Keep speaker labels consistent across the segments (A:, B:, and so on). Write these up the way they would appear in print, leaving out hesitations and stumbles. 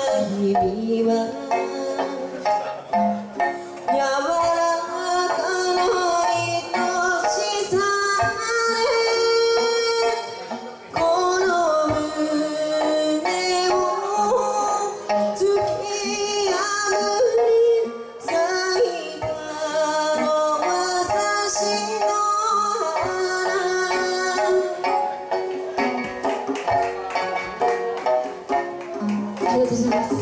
A: 日々は柔らかな愛しさでこの胸を突き破り咲いたの私のありがとうございます。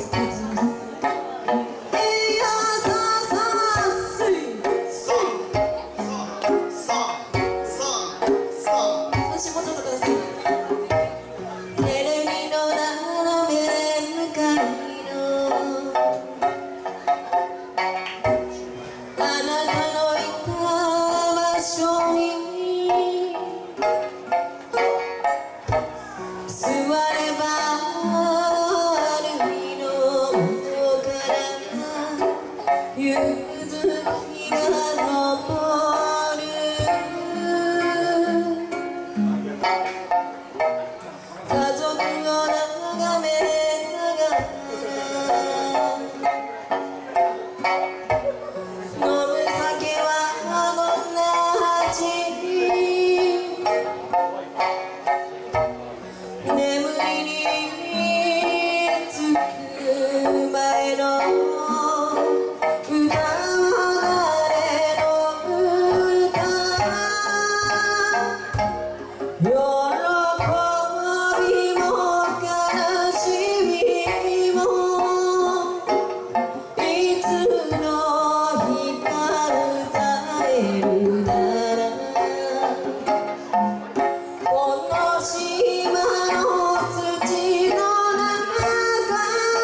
A: 座れば歩みの元から夕月が昇る家族を眺めながら飲む酒はどんな味眠りにつく前の歌は誰の歌喜びも悲しみもいつの日か歌えるならこの島の土の中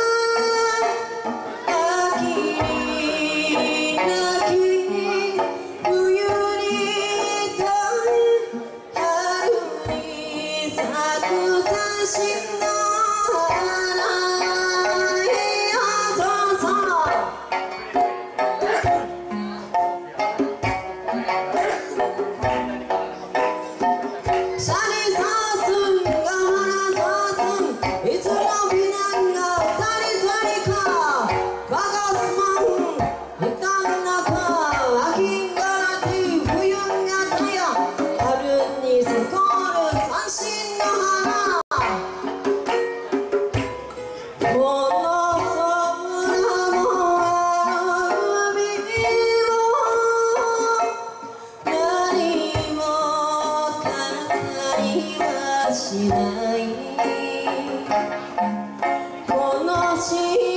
A: 秋に泣き冬に耐え春に咲く差しの花よそうそうシャリサースンが花サースンいつの美男が二人二人かバカスマン歌の中秋が夏冬が太陽春に咲く三振の花この空もあの海も何もはしないこの島